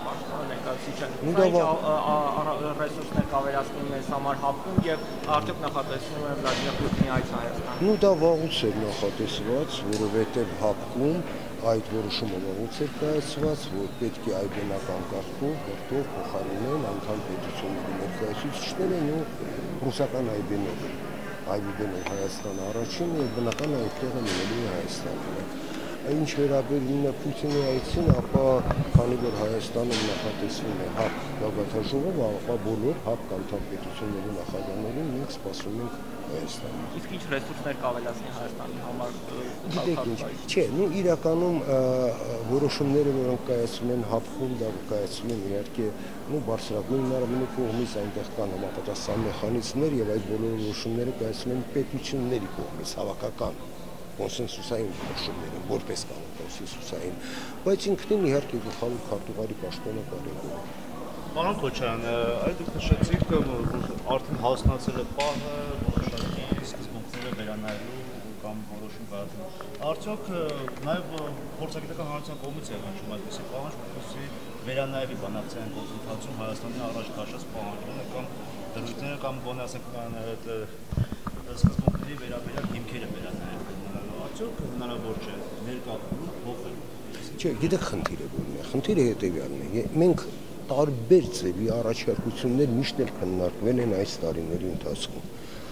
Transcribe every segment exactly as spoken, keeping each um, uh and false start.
պաշտպանում ներկայացուցիչը։ Սա ինչ ռեսուրսներ կավերացնում մեզ համար հապկում եւ արդյոք նախատեսվում է Վլադիմիր Պուտինի այց Հայաստան։ Ну դա վաղուց էր նախատեսված, որովհետեւ հապկում այդ որոշումը վաղուց էր կայացված, որ պետք է այդենական կարգով որտեղ փոխարինեն անդամ պետությունների ներկայացուցիչներն ու ռուսական այբիները։ Այբիները Հայաստան առաջին եւ բնական այդտեղը լինելու է Հայաստանը։ Ինչ վերաբերում է Պուտինի այցին, ապա քանի որ Հայաստանում նախատեսվում է հապ գագաթաժողով, ապա բոլոր հապ անդամ պետությունների նախագահներին մենք սպասում ենք Հայաստանում։ Իսկ ինչ ռեսուրսներ կավելացնի Հայաստանի համար։ Գիտեք ինչ, չէ, ну իրականում որոշումները, որոնք կայացվում են հապխում, դա կայացվում են իհարկե, ну բարձրագույն հնարավորինի կողմից այնտեղ կան համապատասխան մեխանիզմներ եւ այդ բոլոր որոշումները կայացվում են պետությունների կողմից, հավաքական կոնսենսուսային որոշումներ, որպես կանոն կոնսենսուսային, բայց ինքնին իհարկե գլխավոր քարտուղարի պաշտոնը կարևոր է։ Պարոն Քոչարյան, այդ դուք նշեցիք, որ արդեն հասնացել է պահը որոշակի սկզբունքները վերանայելու կամ որոշում կայացնելու։ Արդյոք նաև փորձագիտական հանրության կողմից է կանչում այդպիսի պահանջ, որպեսզի վերանայվի բանակցային գործընթացում Հայաստանի առաջ քաշած պահանջները կամ դրույթները կամ գոնե ասենք այդ սկզբունքների վերաբերյալ հիմքերը վերանայել։ Արդյոք հնարավոր չէ ներկա փոխել։ Չէ, գիտեք խնդիրը որն է։ Խնդիրը հետևյալն է։ Մենք տարբեր ձևի առաջարկություններ միշտ էլ քննարկվել են այս տարիների ընթացքում։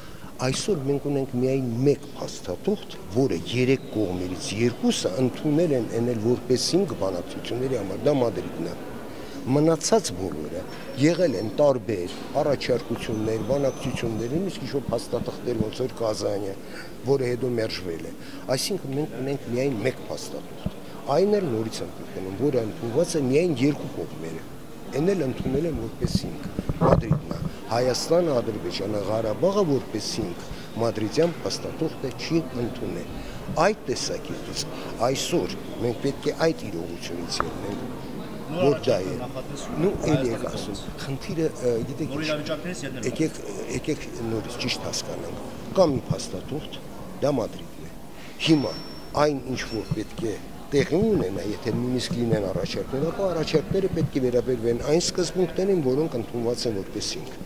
Այսօր մենք ունենք միայն մեկ փաստաթուղթ, որը երեք կողմերից երկուսը ընդունել են eնել որպես հիմք բանակցությունների համար, դա Մադրիդն է։ Մնացած բոլորը եղել են տարբեր առաջարկություններ, բանակցություններ, իսկ ինչ-որ փաստաթղթեր ոնց որ Կազանը, որը հետո մերժվել է։ Այսինքն մենք ունենք միայն մեկ փաստաթուղթ։ Այն էլ նորից եմ կրկնում, որը ընդունված է միայն երկու կողմերը։ Են էլ ընդունել են որպես հիմք Մադրիդն է։ Հայաստանը, Ադրբեջանը, Ղարաբաղը որպես հիմք մադրիդյան փաստաթուղթը չի ընդունել։ Այդ տեսակետից այսօր մենք պետք է այդ իրողությունից ելնենք, որ դա է։ Ну, էլի եք ասում, խնդիրը, գիտեք, եկեք, եկեք նորից ճիշտ հասկանանք։ Կա մի փաստաթուղթ, դա Մադրիդն է։ Հիմա այն ինչ որ պետք է տեղի ունենա, եթե նույնիսկ լինեն առաջարկներ, ապա առաջարկները պետք է վերաբերվեն այն սկզբունքներին, որոնք ընդունված են որպես հիմք։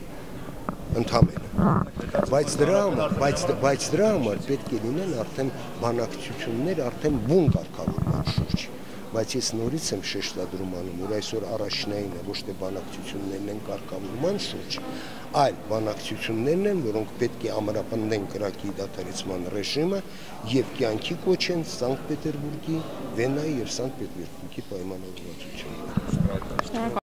Ընդհանրապես։ Բայց դրա համար, բայց բայց դրա համար պետք է լինեն արդեն բանակցություններ, արդեն բուն կարգավորման շուրջ։ Բայց ես նորից եմ շեշտադրում անում, որ այսօր առաջնային է ոչ թե բանակցություններն են կարգավորման շուրջ, այլ բանակցություններն են, որոնք պետք է ամրապնդեն կրակի դադարեցման ռեժիմը եւ կյանքի կոչեն Սանկտ Պետերբուրգի, Վենայի եւ Սանկտ Պետերբուրգի պայմանավորվածությունները։